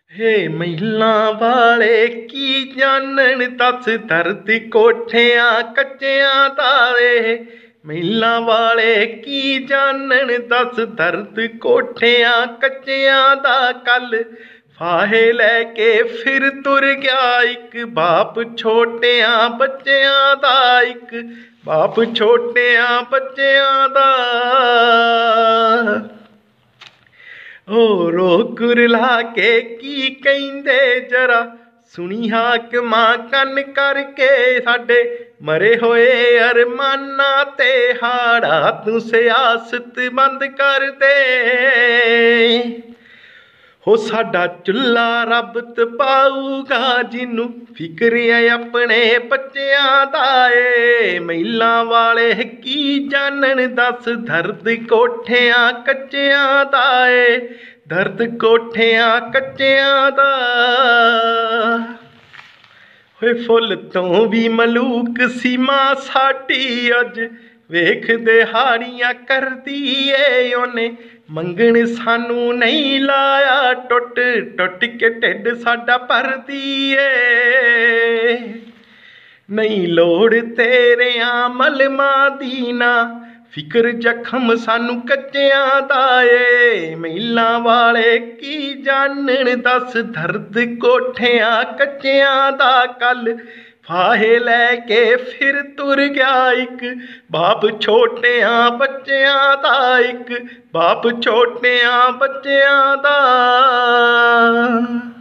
हे महिला वाले की जानन दस धरती कोठियां कच्चियां तारे। महिला वाले की जानन दस धरती कोठियां कच्चियां दा कल फाहे लैके फिर तुर गया एक बाप छोटियां बच्चियां दा एक बाप छोटियां बच्चियां दा। रो कुरला के की कहंदे जरा सुनी हाकमा कन करके साडे मरे होए अरमाना ते हाड़ा तू सियासत बंद कर दे। हो साडा चुल्ला रब तपाऊगा जिन्नू फिक्र है अपने बच्चियां दा ए। महिला वाले की जानन दस दर्द कोठियां कच्चियां दा ए दर्द कोठियां कच्चियां दा। होए फुल तो भी मलूक सीमा साडी अज वेख दिहाड़ियां करदी ए ओने मंगण सानू नहीं लाया टुट टुट के ढिड साडा भरदी ए। नहीं लोड़ तेरियां मलमा दी ना फिकर जखम सानू कच्चियां दा ए। महिला वाले की जानन दस दर्द कोठियां कच्चियां दा कल फाहे लैके फिर तुर गया एक बाप छोटियां बच्चियां दा एक बाप छोटियां बच्चियां दा।